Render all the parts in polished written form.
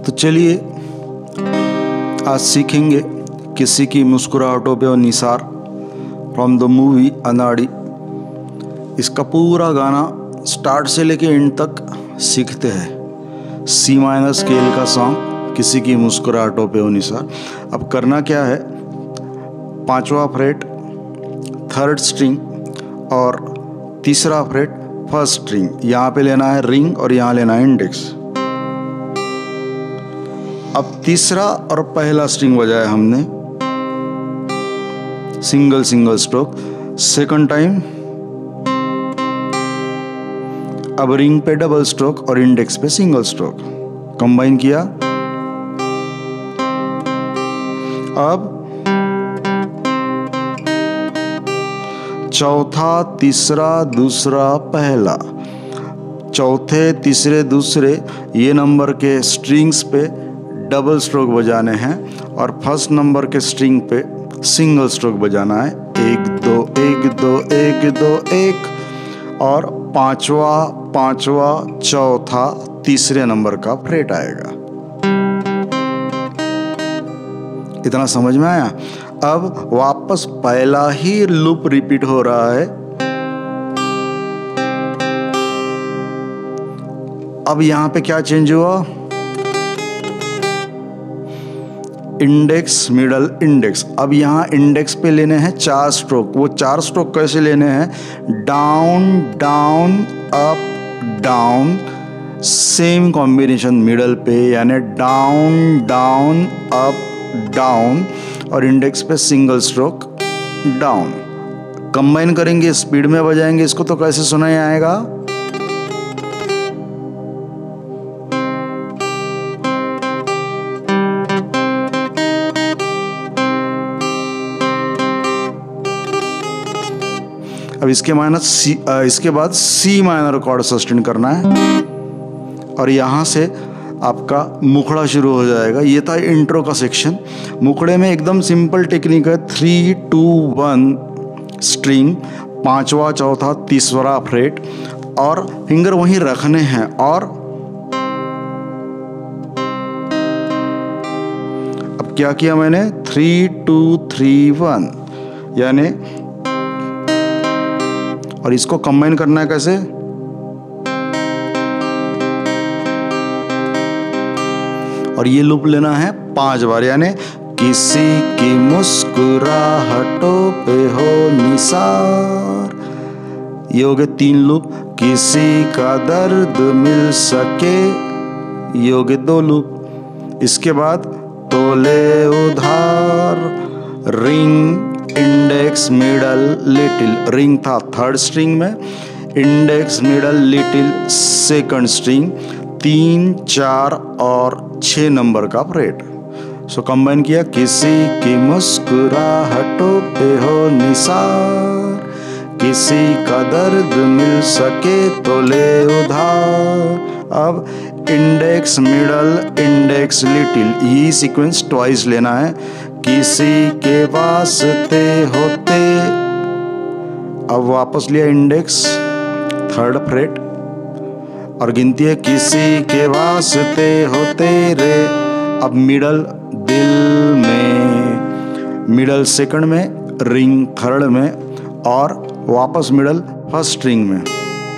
तो चलिए आज सीखेंगे किसी की मुस्कुराहटों पे और निसार फ्रॉम द मूवी अनाड़ी। इसका पूरा गाना स्टार्ट से लेके एंड तक सीखते हैं। सी माइनर स्केल का सॉन्ग किसी की मुस्कुराहटों पे और निसार। अब करना क्या है, 5वां फ्रेट थर्ड स्ट्रिंग और तीसरा फ्रेट फर्स्ट स्ट्रिंग, यहाँ पे लेना है रिंग और यहाँ लेना है इंडेक्स। अब तीसरा और पहला स्ट्रिंग बजाया हमने single single stroke, second time अब रिंग पे डबल स्ट्रोक और इंडेक्स पे सिंगल स्ट्रोक कंबाइन किया। अब चौथा तीसरा दूसरा पहला, चौथे तीसरे दूसरे ये नंबर के स्ट्रिंग्स पे डबल स्ट्रोक बजाने हैं और फर्स्ट नंबर के स्ट्रिंग पे सिंगल स्ट्रोक बजाना है। 1 2 1 2 1 2 1 और पांचवा चौथा तीसरे नंबर का फ्रेट आएगा। इतना समझ में आया? अब वापस पहला ही लूप रिपीट हो रहा है। अब यहां पे क्या चेंज हुआ, इंडेक्स मिडल इंडेक्स। अब यहाँ इंडेक्स पे लेने हैं 4 स्ट्रोक। वो 4 स्ट्रोक कैसे लेने हैं, down down up down, same combination middle पे, यानी डाउन डाउन अप डाउन और इंडेक्स पे सिंगल स्ट्रोक डाउन। कंबाइन करेंगे, स्पीड में बजाएंगे इसको तो कैसे सुनाई आएगा, अब इसके बाद सी माइनर कॉर्ड सस्टेन करना है और यहाँ से आपका मुखड़ा शुरू हो जाएगा। ये था इंट्रो का सेक्शन। मुखड़े में एकदम सिंपल टेक्निक है, 3 2 1 स्ट्रिंग, 5वां चौथा तीसरा फ्रेट और फिंगर वहीं रखने हैं। और अब क्या किया मैंने, 3 2 3 1 यानी, और इसको कंबाइन करना है कैसे, और ये लूप लेना है 5 बार, यानी किसी की मुस्कुराहटों पे हो निसार। ये हो गए 3 लूप। किसी का दर्द मिल सके, ये हो गए 2 लूप। इसके बाद तोले उधार, ring index middle little, ring था थर्ड स्ट्रिंग में, index middle little second string, 3 4 और 6 नंबर का फ्रेट। सो कंबाइन किया, किसी की मुस्कुराहटों पे हो निसार, किसी का दर्द मिल सके तो ले उधार। अब इंडेक्स मिडल इंडेक्स लिटिल, ये सीक्वेंस ट्वाइस लेना है। किसी के वास्ते होते, अब वापस लिया इंडेक्स थर्ड फ्रेट और गिनती है, किसी के वास्ते होते रे। अब मिडल दिल में, मिडल सेकंड में, रिंग थर्ड में और वापस मिडल फर्स्ट स्ट्रिंग में,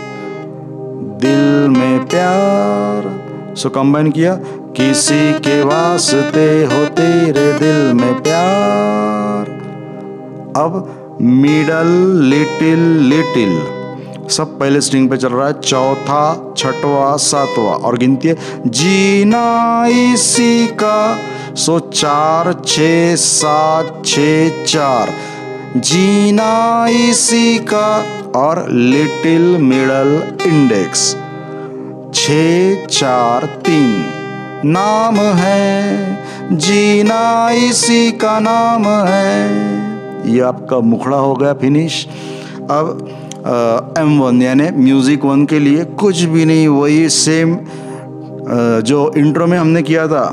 दिल में प्यार। सो कंबाइन किया, किसी के वास्ते होते रे दिल में प्यार। अब मिडल लिटिल लिटिल, सब पहले स्ट्रिंग पे चल रहा है, चौथा छठवा सातवां और गिनती है, जीना इसी का। सो 4 6 7 6 4, जीना इसी का और लिटिल मिडल इंडेक्स 6 4 3, नाम है जीना इसी का नाम है। ये आपका मुखड़ा हो गया फिनिश। अब M1 यानी म्यूजिक 1 के लिए कुछ भी नहीं, वही सेम जो इंट्रो में हमने किया था,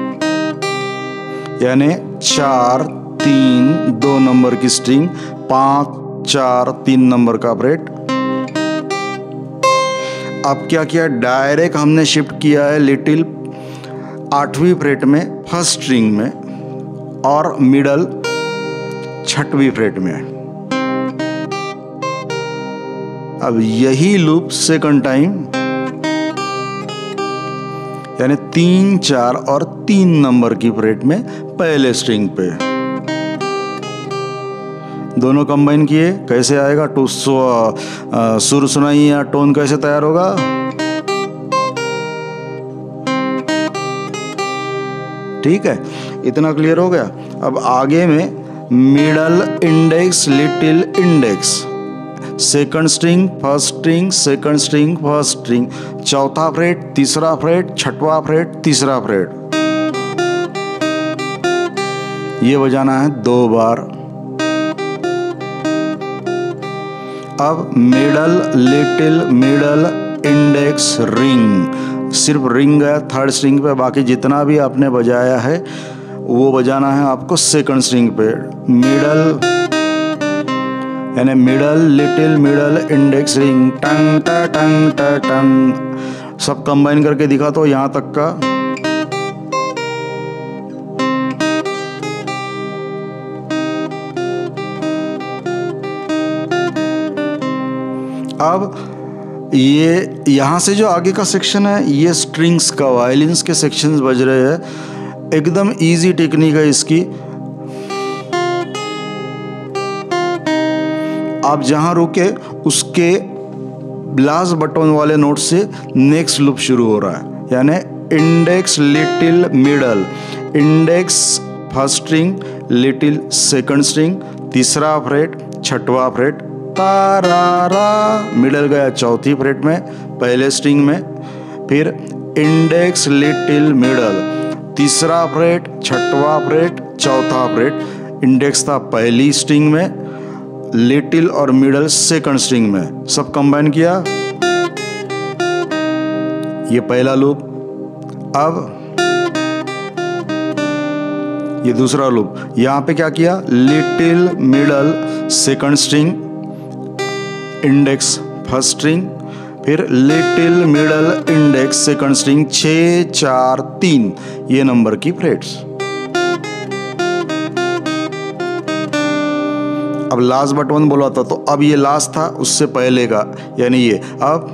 यानी 4 3 2 नंबर की स्ट्रिंग, 5 4 3 नंबर का फ्रेट। अब क्या किया, डायरेक्ट हमने शिफ्ट किया है लिटिल 8वीं फ्रेट में फर्स्ट स्ट्रिंग में और मिडल 6वीं फ्रेट में। अब यही लूप सेकंड टाइम, यानी 3, 4 और 3 नंबर की फ्रेट में पहले स्ट्रिंग पे दोनों कंबाइन किए। कैसे आएगा? सुर सुनाई या टोन कैसे तैयार होगा? ठीक है, इतना क्लियर हो गया। अब आगे में middle index little index, second string first string, second string first string, चौथा फ्रेट तीसरा फ्रेट, छठवां फ्रेट तीसरा फ्रेट, ये बजाना है 2 बार। अब middle little middle index ring, सिर्फ रिंग है थर्ड स्ट्रिंग पे, बाकी जितना भी आपने बजाया है वो बजाना है आपको सेकंड स्ट्रिंग पे। मिडल यानी middle little middle index ring, टंग टा टंग टा टंग। सब कंबाइन करके दिखा तो यहां तक का। अब ये यहां से जो आगे का सेक्शन है ये स्ट्रिंग्स का, वायलिन्स के सेक्शंस बज रहे हैं। एकदम इजी टेक्निक है इसकी। आप जहां रुके उसके लास्ट बटन वाले नोट से नेक्स्ट लूप शुरू हो रहा है, यानी index little middle, index first string little second string, तीसरा फ्रेट छठवां फ्रेट, तारारा, मिडल गया चौथी फ्रेट में पहले स्ट्रिंग में, फिर इंडेक्स लिटिल मिडल, तीसरा फ्रेट छठवां फ्रेट चौथा फ्रेट, इंडेक्स था पहली स्ट्रिंग में, लिटिल और मिडल सेकंड स्ट्रिंग में, सब कंबाइन किया। ये पहला लूप। अब ये दूसरा लूप। यहां पे क्या किया? Little middle second string, index first string, फिर little middle index second string, 6 4 3 ये नंबर की फ्रेट्स। अब लास्ट बटन बोला था, तो अब ये लास्ट था उससे पहले का, यानी ये। अब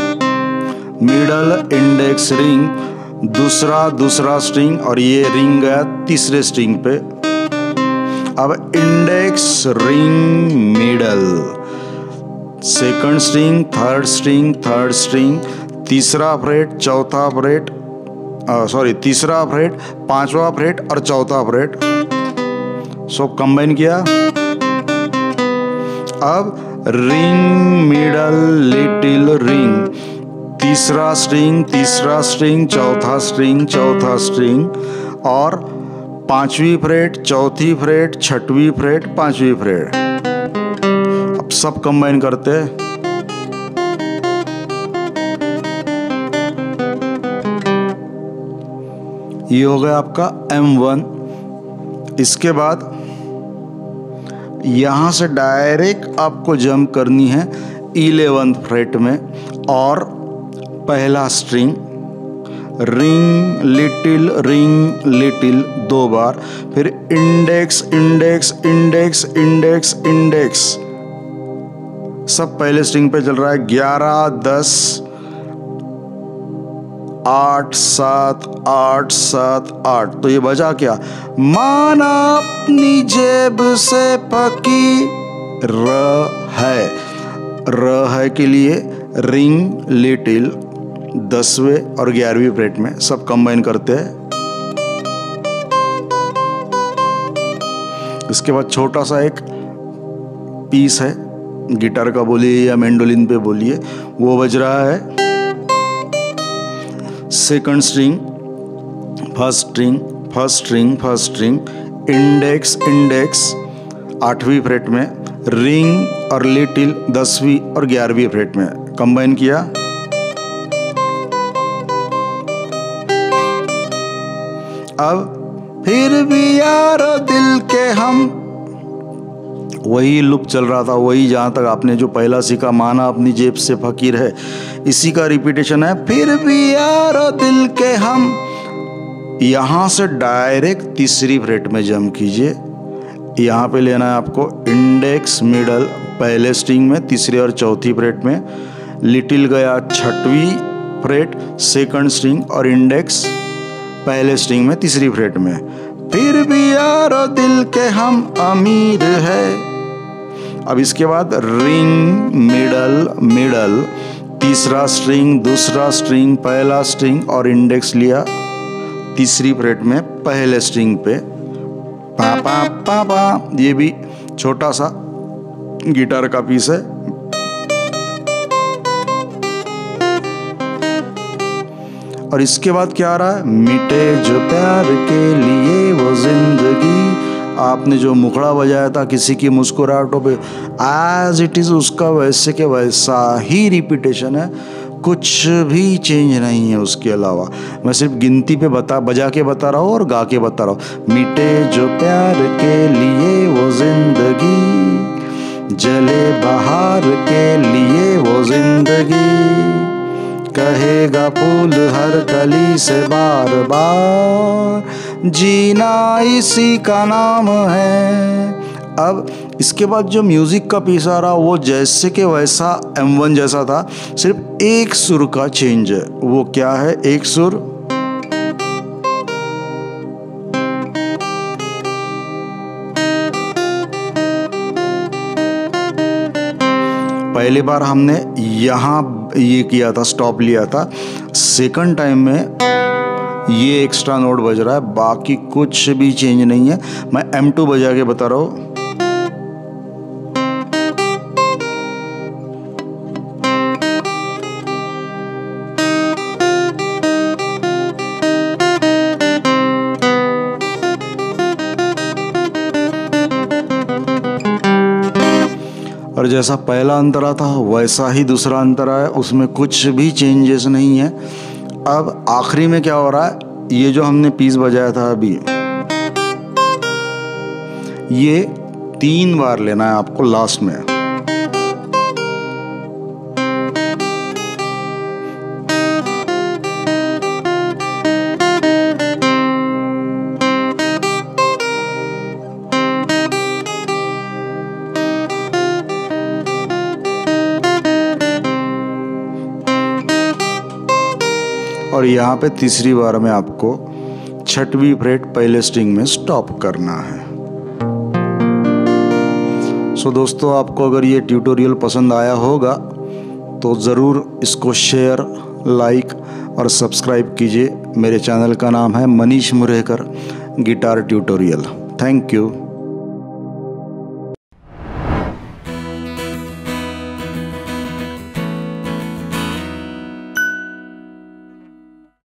मिडल इंडेक्स रिंग, दूसरा स्ट्रिंग, और ये रिंग गया तीसरे स्ट्रिंग पे। अब index ring middle, second string third string, तीसरा फ्रेट चौथा फ्रेट, तीसरा फ्रेट पांचवा फ्रेट और चौथा फ्रेट, सब कंबाइन किया। अब रिंग मिडल लिटिल रिंग, तीसरा स्ट्रिंग चौथा स्ट्रिंग, और पांचवी फ्रेट चौथी फ्रेट छठवीं फ्रेट पांचवी फ्रेट। अब सब कंबाइन करते हैं। ये हो गया आपका M1। इसके बाद यहां से डायरेक्ट आपको जंप करनी है 11th फ्रेट में, और पहला स्ट्रिंग रिंग लिटिल 2 बार, फिर इंडेक्स, सब पहले स्ट्रिंग पे चल रहा है। 11 10 8 7 8 7 8, तो ये बजा क्या? माना अपनी जेब से पकी र है के लिए रिंग लिटिल 10वें और 11वीं फ्रेट में, सब कंबाइन करते हैं। इसके बाद छोटा सा एक पीस है, गिटार का बोलिए या मैंडोलिन पे बोलिए, वो बज रहा है। Second string first string, index 8वीं फ्रेट में, रिंग और लिटिल 10वीं और 11वीं फ्रेट में कंबाइन किया। अब फिर भी यार दिल के हम, वही लूप चल रहा था, वही जहां तक आपने जो पहला सीखा, माना अपनी जेब से फकीर है, इसी का रिपीटेशन है। फिर भी यार दिल के हम यहाँ से डायरेक्ट तीसरी फ्रेट में जंप कीजिए। यहाँ पे लेना है आपको इंडेक्स मिडल पहले स्ट्रिंग में तीसरी और चौथी फ्रेट में, लिटिल गया छठवीं फ्रेट सेकंड स्ट्रिंग और इंडेक्स पहले स्ट्रिंग में तीसरी फ्रेट में। फिर भी यारो दिल के हम अमीर है। अब इसके बाद रिंग मिडल मिडल तीसरा स्ट्रिंग दूसरा स्ट्रिंग पहला स्ट्रिंग और इंडेक्स लिया तीसरी फ्रेट में पहले स्ट्रिंग पे, पा पा पा पा। ये भी छोटा सा गिटार का पीस है। और इसके बाद क्या आ रहा है, मिटे जो प्यार के लिए वो जिंदगी। आपने जो मुखड़ा बजाया था किसी की मुस्कुराहटों पे, एज इट इज उसका वैसे के वैसा ही रिपीटेशन है, कुछ भी चेंज नहीं है उसके अलावा। मैं सिर्फ गिनती पे बजा के बता रहा हूँ और गा के बता रहा हूँ। मिटे जो प्यार के लिए वो जिंदगी, जले बहार के लिए वो जिंदगी, कहेगा फूल हर कली से बार बार, जीना इसी का नाम है। अब इसके बाद जो म्यूजिक का पीस आ रहा वो जैसे के वैसा M1 जैसा था, सिर्फ एक सुर का चेंज है। वो क्या है, एक सुर पहली बार हमने यहाँ ये किया था, स्टॉप लिया था। सेकंड टाइम में ये एक्स्ट्रा नोट बज रहा है, बाकी कुछ भी चेंज नहीं है। मैं M2 बजा के बता रहा हूँ। और जैसा पहला अंतरा था वैसा ही दूसरा अंतरा है, उसमें कुछ भी चेंजेस नहीं है। अब आखिरी में क्या हो रहा है, ये जो हमने पीस बजाया था अभी, ये 3 बार लेना है आपको लास्ट में। और यहाँ पे तीसरी बार में आपको छठवीं फ्रेट पहले स्ट्रिंग में स्टॉप करना है। सो दोस्तों, आपको अगर ये ट्यूटोरियल पसंद आया होगा तो ज़रूर इसको शेयर, लाइक और सब्सक्राइब कीजिए। मेरे चैनल का नाम है Manish Murekar guitar tutorial. Thank you.